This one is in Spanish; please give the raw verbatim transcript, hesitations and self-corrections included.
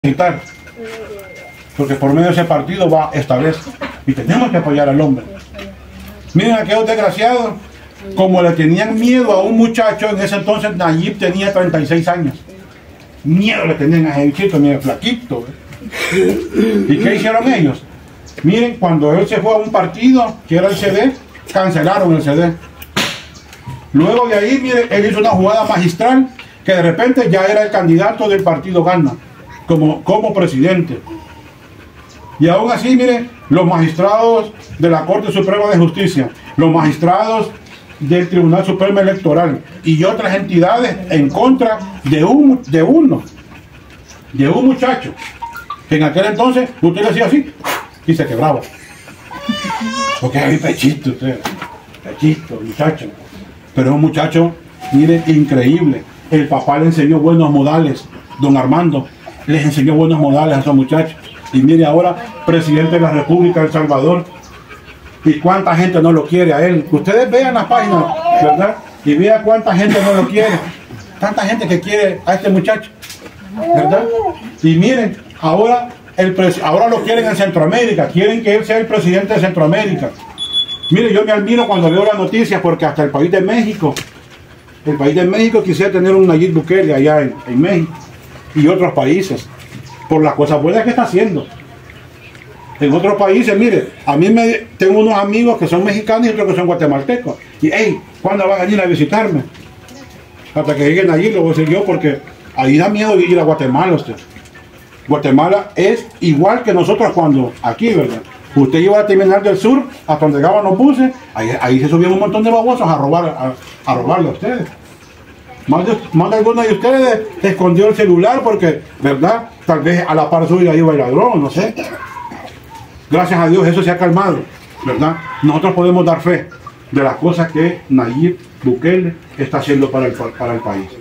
necesitar, porque por medio de ese partido va esta vez y tenemos que apoyar al hombre. Miren a aquellos desgraciados, como le tenían miedo a un muchacho, en ese entonces Nayib tenía treinta y seis años, miedo le tenían a ese chico, mira, flaquito. ¿eh? ¿Y qué hicieron ellos? Miren, cuando él se fue a un partido que era el C D, cancelaron el C D. Luego de ahí, miren, él hizo una jugada magistral que de repente ya era el candidato del partido Gana como, como presidente. Y aún así, miren, los magistrados de la Corte Suprema de Justicia, los magistrados del Tribunal Supremo Electoral y otras entidades en contra de, un, de uno, de un muchacho, que en aquel entonces usted le decía así y se quebraba. Porque hay pechito, usted, pechito, muchacho. Pero es un muchacho, mire, increíble. El papá le enseñó buenos modales, don Armando, les enseñó buenos modales a esos muchachos. Y mire ahora, presidente de la República de El Salvador. Y cuánta gente no lo quiere a él. Ustedes vean las páginas, ¿verdad? Y vean cuánta gente no lo quiere. Tanta gente que quiere a este muchacho, ¿verdad? Y miren, ahora, el ahora lo quieren en Centroamérica. Quieren que él sea el presidente de Centroamérica. Mire, yo me admiro cuando veo las noticias porque hasta el país de México, el país de México quisiera tener un Nayib Bukele allá en, en México y otros países, por las cosas buenas que está haciendo. En otros países, mire, a mí me tengo unos amigos que son mexicanos y otros que son guatemaltecos. Y, hey, ¿cuándo van a venir a visitarme? Hasta que lleguen allí, lo voy a decir yo, porque ahí da miedo ir a Guatemala usted. Guatemala es igual que nosotros cuando aquí, ¿verdad? Usted iba a terminar del sur, hasta donde llegaban los buses, ahí, ahí se subían un montón de babosos a robar a, a robarle a ustedes. Más de, más de alguno de ustedes escondió el celular porque, ¿verdad? Tal vez a la par suya iba el ladrón, no sé. Gracias a Dios eso se ha calmado, ¿verdad? Nosotros podemos dar fe de las cosas que Nayib Bukele está haciendo para el, para el país.